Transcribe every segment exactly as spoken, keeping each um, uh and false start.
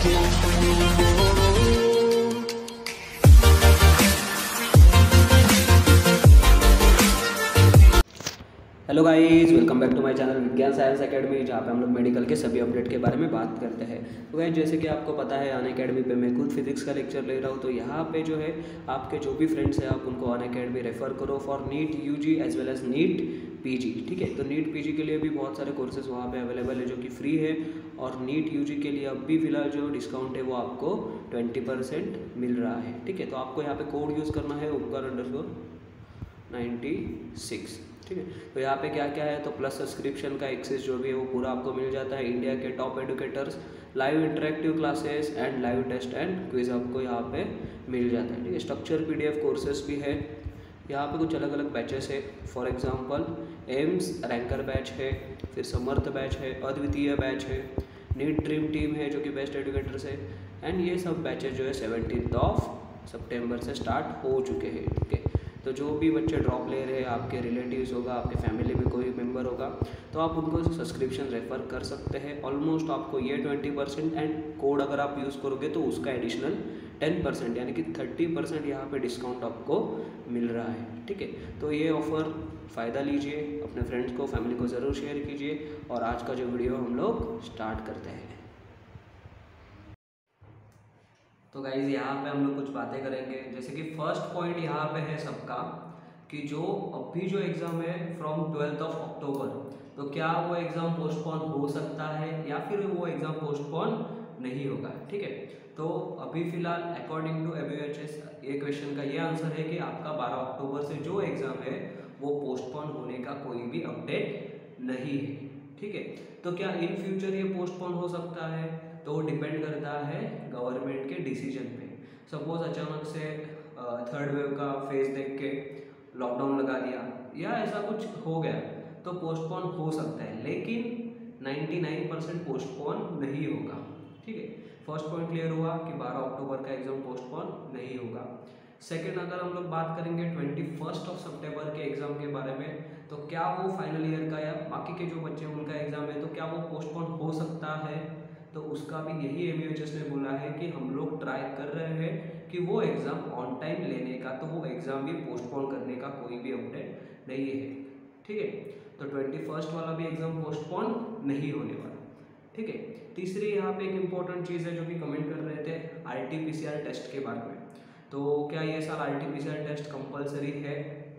Hello guys, welcome back to my channel Vigyan Science Academy, जहाँ पे हम लोग मेडिकल के सभी अपडेट के बारे में बात करते हैं। तो गाइस, जैसे कि आपको पता है अन अकेडमी पे मैं खुद फिजिक्स का लेक्चर ले रहा हूँ। तो यहाँ पे जो है आपके जो भी फ्रेंड्स हैं आप उनको अन अकेडमी रेफ़र करो for NEET UG as well as NEET PG. ठीक है, तो नीट पीजी के लिए भी बहुत सारे कोर्सेज वहाँ पे अवेलेबल है जो कि फ्री है, और नीट यूजी के लिए अब भी फिलहाल जो डिस्काउंट है वो आपको ट्वेंटी परसेंट मिल रहा है। ठीक है, तो आपको यहाँ पे कोड यूज़ करना है उपकार अंडरस्कोर नाइन्टी सिक्स। ठीक है, तो यहाँ पे क्या क्या है, तो प्लस सब्सक्रिप्शन का एक्सेस जो भी है वो पूरा आपको मिल जाता है। इंडिया के top educators, live interactive classes and live test and quiz आपको यहाँ पे मिल जाता है। ठीक है, स्ट्रक्चर पीडीएफ कोर्सेज भी है। यहाँ पे कुछ अलग अलग बैचेस है, for example AIIMS ranker batch है, फिर समर्थ बैच है, अद्वितीय बैच है, नीट ड्रीम टीम है जो कि बेस्ट एडुकेटर्स है, एंड ये सब बैचेस जो है सेवनटीन ऑफ सितंबर से स्टार्ट हो चुके हैं। ठीक है, तो जो भी बच्चे ड्रॉप ले रहे हैं, आपके रिलेटिव्स होगा, आपके फैमिली में कोई मेंबर होगा, तो आप उनको सब्सक्रिप्शन रेफ़र कर सकते हैं। ऑलमोस्ट आपको ये ट्वेंटी परसेंट एंड कोड अगर आप यूज़ करोगे तो उसका एडिशनल टेन परसेंट यानी कि थर्टी परसेंट यहाँ पे डिस्काउंट आपको मिल रहा है। ठीक है, तो ये ऑफ़र फ़ायदा लीजिए, अपने फ्रेंड्स को, फैमिली को ज़रूर शेयर कीजिए। और आज का जो वीडियो हम लोग स्टार्ट करते हैं। तो गाइज़, यहाँ पे हम लोग कुछ बातें करेंगे। जैसे कि फर्स्ट पॉइंट यहाँ पे है सबका कि जो अभी जो एग्ज़ाम है फ्रॉम ट्वेल्थ ऑफ अक्टूबर, तो क्या वो एग्ज़ाम पोस्टपोन हो सकता है या फिर वो एग्ज़ाम पोस्टपोन नहीं होगा। ठीक है, तो अभी फ़िलहाल according to M U H S ये क्वेश्चन का ये आंसर है कि आपका बारह अक्टूबर से जो एग्ज़ाम है वो पोस्टपोन होने का कोई भी अपडेट नहीं है। ठीक है, तो क्या इन फ्यूचर ये पोस्टपोन हो सकता है, तो डिपेंड करता है गवर्नमेंट के डिसीजन पे। सपोज अचानक से थर्ड वेव का फेज देख के लॉकडाउन लगा दिया या ऐसा कुछ हो गया तो पोस्टपोन हो सकता है, लेकिन निन्यानवे परसेंट पोस्टपोन नहीं होगा। ठीक है, फर्स्ट पॉइंट क्लियर हुआ कि बारह अक्टूबर का एग्जाम पोस्टपोन नहीं होगा। सेकेंड, अगर हम लोग बात करेंगे ट्वेंटी फर्स्ट ऑफ सितंबर के एग्जाम के बारे में, तो क्या वो फाइनल ईयर का या बाकी के जो बच्चे उनका एग्जाम है तो क्या वो पोस्टपोन हो सकता है, तो उसका भी यही एम यू एच एस ने बोला है कि हम लोग ट्राई कर रहे हैं कि वो एग्ज़ाम ऑन टाइम लेने का, तो वो एग्ज़ाम भी पोस्टपोन करने का कोई भी अपडेट नहीं है। ठीक है, तो ट्वेंटी फर्स्ट वाला भी एग्ज़ाम पोस्टपोन नहीं होने वाला। ठीक है, तीसरी यहाँ पे एक इम्पॉर्टेंट चीज़ है जो कि कमेंट कर रहे थे R T P C R test के बारे में। तो क्या ये साल R T P C R test compulsory है?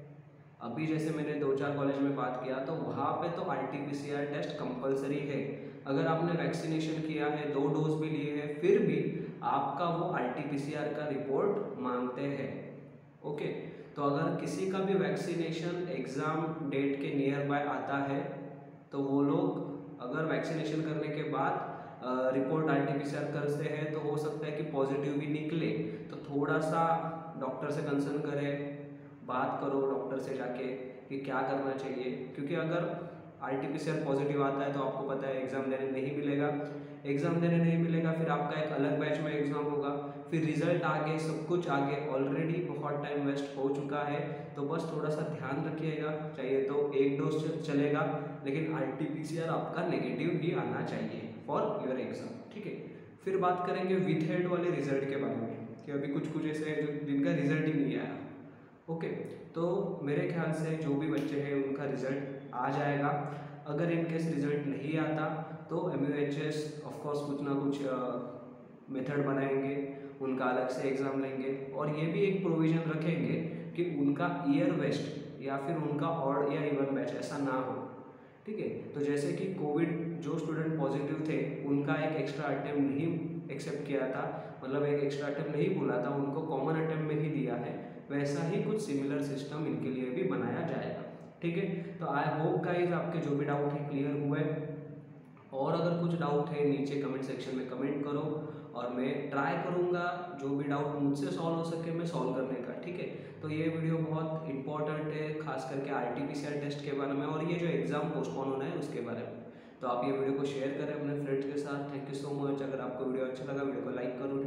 अभी जैसे मैंने दो चार कॉलेज में बात किया तो वहाँ पे तो R T P C R test compulsory है। अगर आपने वैक्सीनेशन किया है, दो डोज भी लिए हैं, फिर भी आपका वो R T P C R का रिपोर्ट मांगते हैं। ओके, तो अगर किसी का भी वैक्सीनेशन एग्ज़ाम डेट के नियर बाय आता है तो वो लोग अगर वैक्सीनेशन करने के बाद report R T P C R करते हैं तो हो सकता है कि पॉजिटिव भी निकले। तो थोड़ा सा डॉक्टर से कंसर्न करें, बात करो डॉक्टर से जाके कि क्या करना चाहिए, क्योंकि अगर R T P C R positive आता है तो आपको पता है एग्ज़ाम देने नहीं मिलेगा। एग्ज़ाम देने नहीं मिलेगा, फिर आपका एक अलग बैच में एग्ज़ाम होगा, फिर रिजल्ट आगे, सब कुछ आगे, ऑलरेडी बहुत टाइम वेस्ट हो चुका है। तो बस थोड़ा सा ध्यान रखिएगा, चाहिए तो एक डोज चलेगा, लेकिन R T P C R आपका नेगेटिव ही आना चाहिए फॉर योर एग्ज़ाम। ठीक है, फिर बात करेंगे विथ हेड वाले रिजल्ट के बारे में कि अभी कुछ कुछ ऐसे हैं जो जिनका रिजल्ट ही नहीं आया। ओके, तो मेरे ख्याल से जो भी बच्चे हैं उनका रिज़ल्ट आ जाएगा। अगर इनकेस रिज़ल्ट नहीं आता तो M U H S of course कुछ ना कुछ मेथड बनाएंगे, उनका अलग से एग्ज़ाम लेंगे, और ये भी एक प्रोविज़न रखेंगे कि उनका ईयर वेस्ट या फिर उनका ऑड या इवन बैच ऐसा ना हो। ठीक है, तो जैसे कि कोविड जो स्टूडेंट पॉजिटिव थे उनका एक एक्स्ट्रा अटेम्प्ट नहीं एक्सेप्ट किया था, मतलब एक एक्स्ट्रा अटेम्प्ट नहीं बोला था, उनको कॉमन अटेम्प्ट में ही दिया है, वैसा ही कुछ सिमिलर सिस्टम इनके लिए भी बनाया जाएगा। ठीक है, तो आई होप गाइज आपके जो भी डाउट है क्लियर हुए, और अगर कुछ डाउट है नीचे कमेंट सेक्शन में कमेंट करो और मैं ट्राई करूँगा जो भी डाउट मुझसे सॉल्व हो सके मैं सॉल्व करने का। ठीक है, तो ये वीडियो बहुत इंपॉर्टेंट है, खास करके R T P C R test के बारे में और ये जो एग्ज़ाम पोस्टपोन होना है उसके बारे में। तो आप ये वीडियो को शेयर करें अपने फ्रेंड्स के साथ। Thank you so much. अगर आपको वीडियो अच्छा लगा वीडियो को लाइक करो।